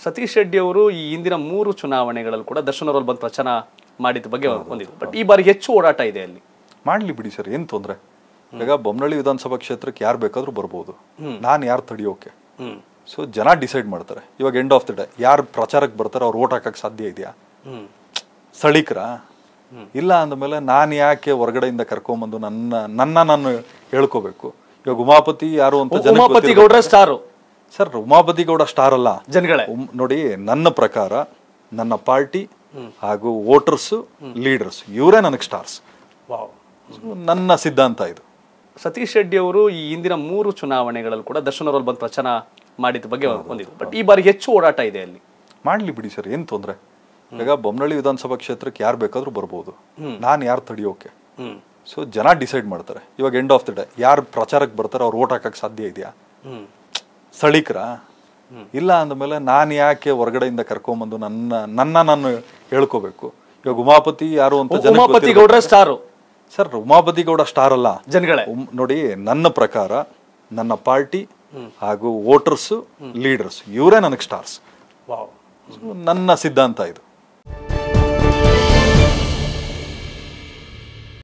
ಸತೀಶ್ ರೆಡ್ಡಿ ಅವರು ಈ ಹಿಂದಿನ 3 ಚುನಾವಣೆಗಳಲ್ಲಿ ಕೂಡ ದರ್ಶನ್ ಅವರಲ್ಲಿ ಬಂದು ಪ್ರಚಾರ ಮಾಡಿದ ಬಗ್ಗೆ ಹೊಂದಿದ್ರು. ಬಟ್ ಈ ಬಾರಿ ಹೆಚ್ಚು ಓಡಾಟ ಇದೆ ಅಲ್ಲಿ. ಮಾಡ್ಲಿ ಬಿಡಿ ಸರ್, ಏನ್ ತೊಂದ್ರೆ. ಈಗ ಬೊಮ್ಮನಹಳ್ಳಿ ವಿಧಾನಸಭಾ ಕ್ಷೇತ್ರಕ್ಕೆ ಯಾರು ಬೇಕಾದ್ರೂ ಬರ್ಬೋದು, ನಾನು ಯಾರು ತಡಿಯೋಕೆ. ಸೊ ಜನ ಡಿಸೈಡ್ ಮಾಡ್ತಾರೆ. ಇವಾಗ ಎಂಡ್ ಆಫ್ ದ ಡೇ ಯಾರು ಪ್ರಚಾರಕ್ಕೆ ಬರ್ತಾರೆ ಅವ್ರು ಓಟ್ ಹಾಕಕ್ ಸಾಧ್ಯ ಇದೆಯಾ? ಸ್ಥಳೀಕರ ಇಲ್ಲ ಅಂದಮೇಲೆ ನಾನು ಯಾಕೆ ಹೊರಗಡೆಯಿಂದ ಕರ್ಕೊಂಬಂದು ನಾನು ಹೇಳ್ಕೋಬೇಕು. ಇವಾಗ ಉಮಾಪತಿ ಯಾರು ಅಂತ ಉಮಾಪತಿ ಗೌಡ್ರ star sir. Umapathi Gowda star ಅಲ್ಲ ಜನಗಳೇ. ನೋಡಿ, ನನ್ನ ಪ್ರಕಾರ ನನ್ನ ಪಾರ್ಟಿ ಹಾಗೂ ವೋಟರ್ಸ್ ಲೀಡರ್ಸ್ ಇವರೇ ನನಗೆ ಸ್ಟಾರ್ಸ್. ನನ್ನ ಸಿದ್ಧಾಂತ ಇದು. ಸತೀಶ್ ರೆಡ್ಡಿ ಅವರು ಈ ಹಿಂದಿನ 3 ಚುನಾವಣೆಗಳಲ್ಲಿ ಕೂಡ ದರ್ಶನ್ ಅವರಲ್ಲಿ ಬಂದು ಪ್ರಚಾರ ಮಾಡಿದ ಬಗ್ಗೆ ಹೊಂದಿದ್ರು. ಬಟ್ ಈ ಬಾರಿ ಹೆಚ್ಚು ಓಡಾಟ ಇದೆ ಅಲ್ಲಿ. ಮಾಡ್ಲಿ ಬಿಡಿ ಸರ್, ಏನ್ ತೊಂದ್ರೆ. ಈಗ ಬೊಮ್ಮನಹಳ್ಳಿ ವಿಧಾನಸಭಾ ಕ್ಷೇತ್ರಕ್ಕೆ ಯಾರು ಬೇಕಾದ್ರೂ ಬರ್ಬೋದು, ನಾನು ಯಾರು ತಡಿಯೋಕೆ. ಸೊ ಜನ ಡಿಸೈಡ್ ಮಾಡ್ತಾರೆ. ಇವಾಗ ಎಂಡ್ ಆಫ್ ದ ಡೇ ಯಾರು ಪ್ರಚಾರಕ್ಕೆ ಬರ್ತಾರೆ ಅವ್ರು ಓಟ್ ಹಾಕಕ್ ಸಾಧ್ಯ ಇದೆಯಾ? ಸ್ಥಳೀಕರ ಇಲ್ಲ ಅಂದಮೇಲೆ ನಾನು ಯಾಕೆ ಹೊರಗಡೆಯಿಂದ ಕರ್ಕೊಂಬಂದು ನಾನು ಹೇಳ್ಕೋಬೇಕು. ಇವಾಗ ಉಮಾಪತಿ ಯಾರು ಅಂತ ಉಮಾಪತಿ ಗೌಡ್ರ star sir. Umapathi Gowda star ಅಲ್ಲ ಜನಗಳೇ. ನೋಡಿ, ನನ್ನ ಪ್ರಕಾರ ನನ್ನ ಪಾರ್ಟಿ ಹಾಗೂ ವೋಟರ್ಸ್ ಲೀಡರ್ಸ್ ಇವರೇ ನನಗೆ ಸ್ಟಾರ್ಸ್. ನನ್ನ ಸಿದ್ಧಾಂತ ಇದು.